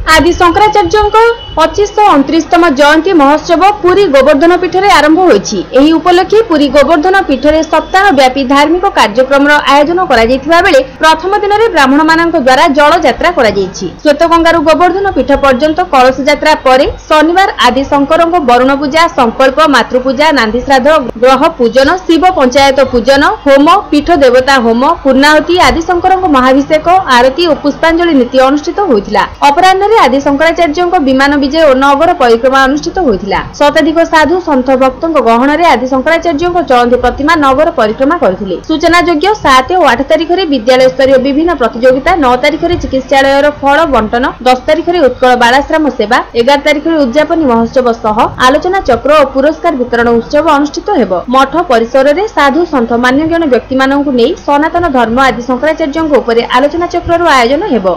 आदि शंकराचार्य 2529तम जयंती महोत्सव पुरी गोवर्धन पीठ में आरंभ होईछि। एही उपलक्षे पुरी गोवर्धन पीठ में सप्ताह व्यापी धार्मिक कार्यक्रम आयोजन करा जायथिबा बेले प्रथम दिन में ब्राह्मण मानक द्वारा जल यात्रा करा जायछि। श्वेतगंगारू गोवर्धन पीठ पर्यंत कलश यात्रा परे शनिवार आदि शंकरଙ୍କ वरुण पूजा, संकल्प, मातृपूजा, नांदी श्राद्ध, ग्रह पूजन, शिव पंचायत पूजन, होम, पीठ देवता होम, पूर्णाहुति, आदि शंकरଙ୍କ महाभिषेक, आरती और पुष्पांजलि नीति अनुष्ठित होइतिला। अपराह्न आदि शंकराचार्य विमान विजय और नगर परिक्रमा अनुष्ठित होइतिला। शताधिक साधु सन्थ भक्तों गहन में आदि शंकराचार्य चलती प्रतिमा नगर परिक्रमा करथिले। सूचनायोग्य 7 और 8 तारिख में विद्यालय स्तरीय विभिन्न प्रतियोगिता, 9 तारिख में चिकित्सालय फल बंटन, 10 तारिख में उत्कल बालाश्रम सेवा, 11 तारिख में उद्यापनी महोत्सव सह आलोचना चक्र और पुरस्कार वितरण उत्सव अनुष्ठित हेब। मठ परिसर में साधु सन्थ मान्यगण्य व्यक्ति मानकु नै सनातन धर्म आदि शंकराचार्य उपरे आलोचना चक्र आयोजन हेब।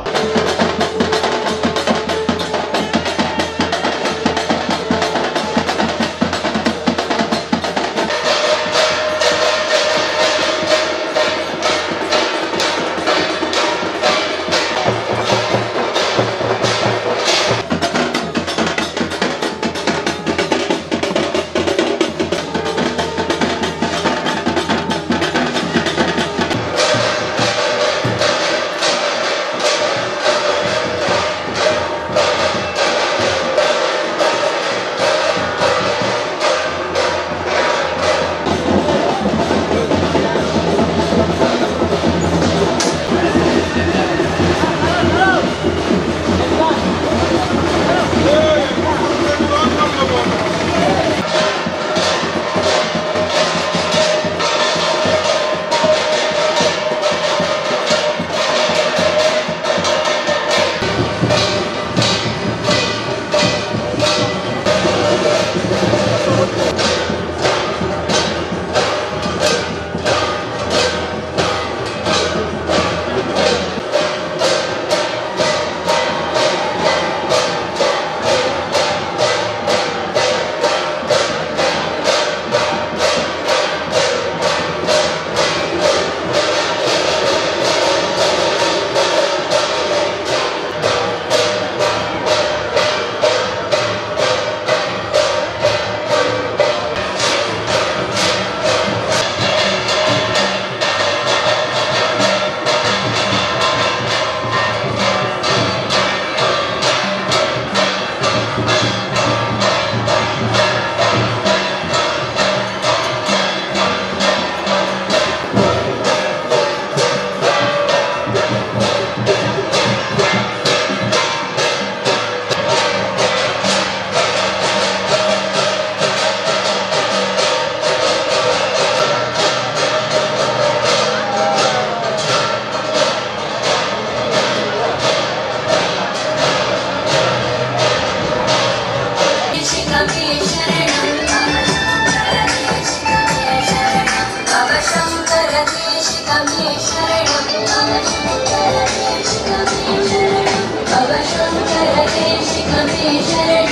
शरण